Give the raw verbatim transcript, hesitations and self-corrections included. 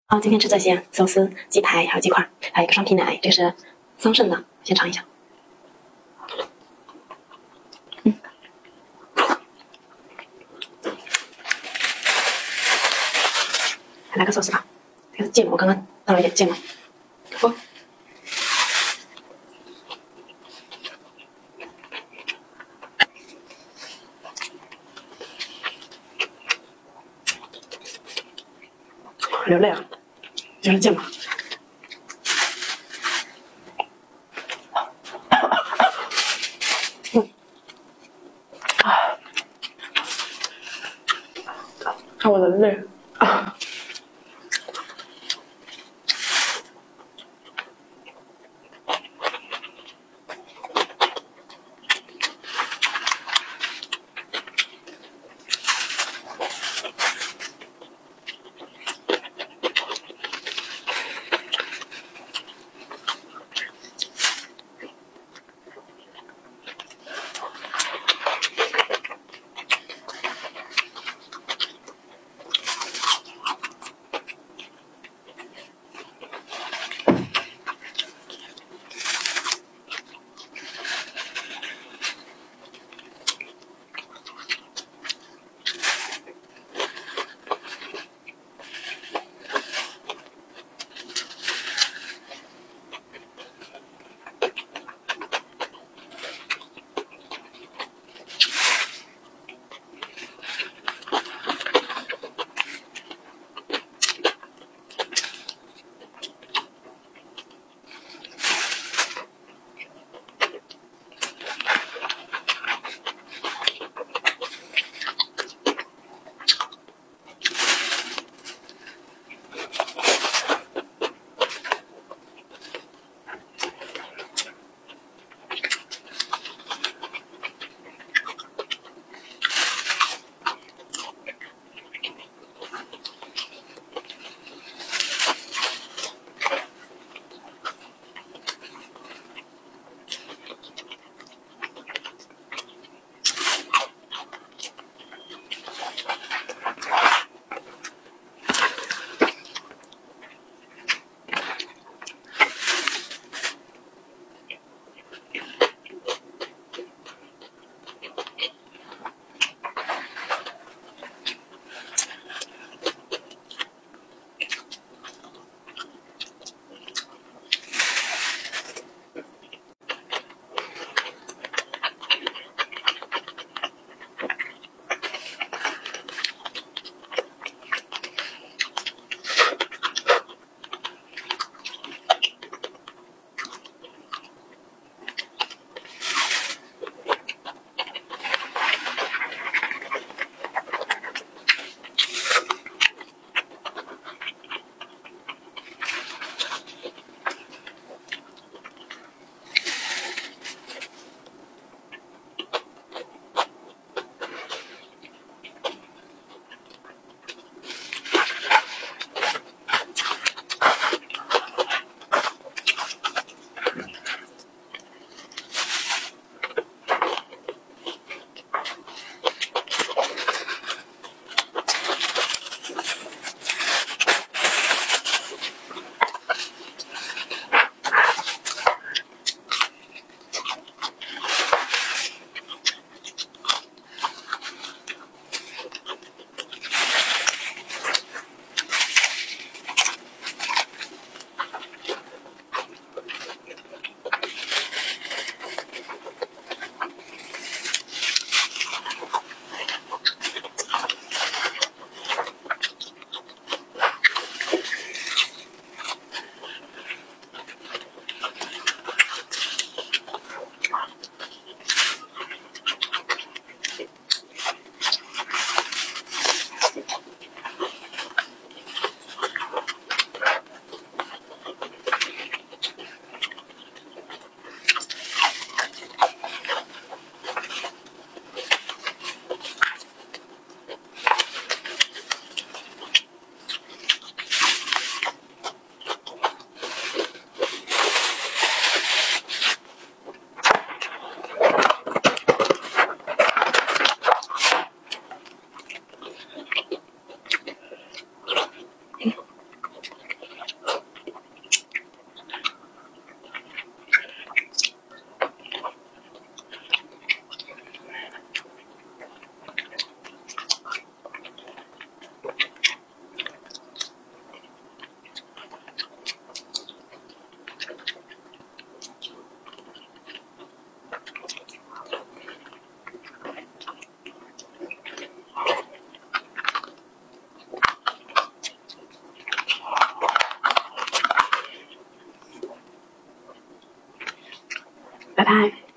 好，今天吃这些寿司、鸡排还有鸡块，还有一个双皮奶，这个是桑葚的，先尝一下。嗯，来个寿司吧，这个是芥末，我刚刚倒了一点芥末。哦，流泪了，就是芥末。嗯，啊，看我的泪啊！ 拜。